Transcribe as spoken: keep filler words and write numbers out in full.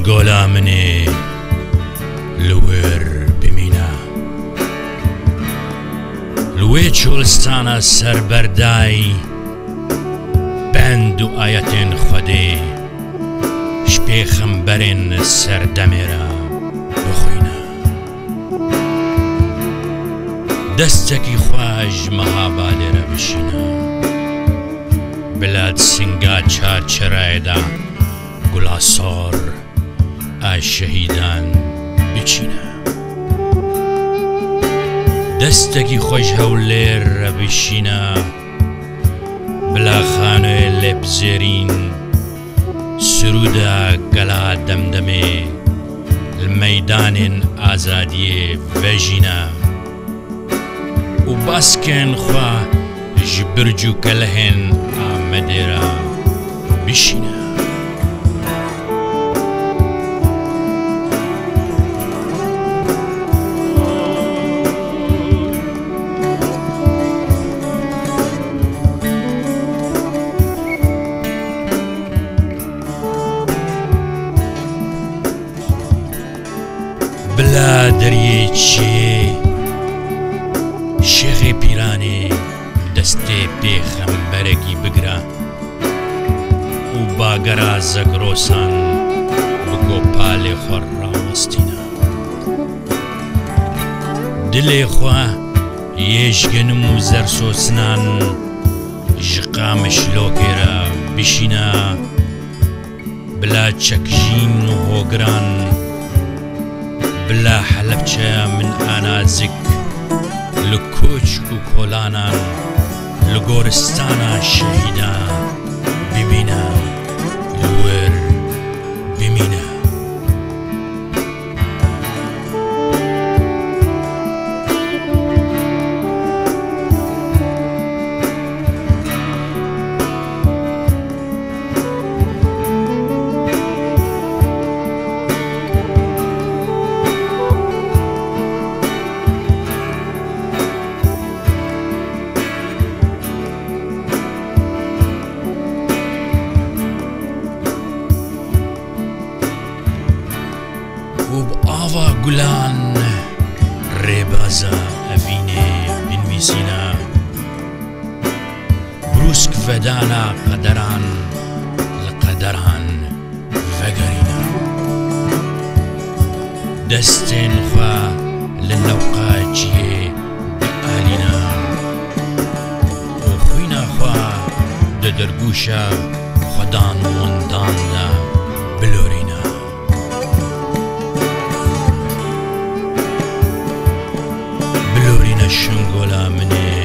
شنگولا منی لور بمینه لوی چولستانه سربردای بند و آیتین خودی شپیخمبرین سردمیره بخوینه دستکی خواج مهابالی را بشینه بلاد سنگا چار چرای دا گلاسار آی شهیدان بچینه دستکی خوش هولیر را بشینه بلا خانه لب زیرین سرودا گلا دمدمه المیدان آزادی وجینه و باسکن خواه جبرجو کلهن آمده را بشینه بلا دریه چی شیخ پیرانی دسته پیغمبرگی بگرا و باگرا زگروسان بگو پال خور راستینا دل خواه یشگنم و زرسوسنان جقامش لوکی را بشینا بلا چکجین و هوگران بلا حلبچه من آنازک لکوچ و کولانان لگورستانا شهیدان ببینه لور بمینه و بآوا گلان ریبازا افینه بنویسینا بروسک فدانا قدران لقدران وگرینا دستین خوا للوقا جیه بآلینا و خوینا خوا ددرگوشا خدان وندان دا بلورینا شنگولا منی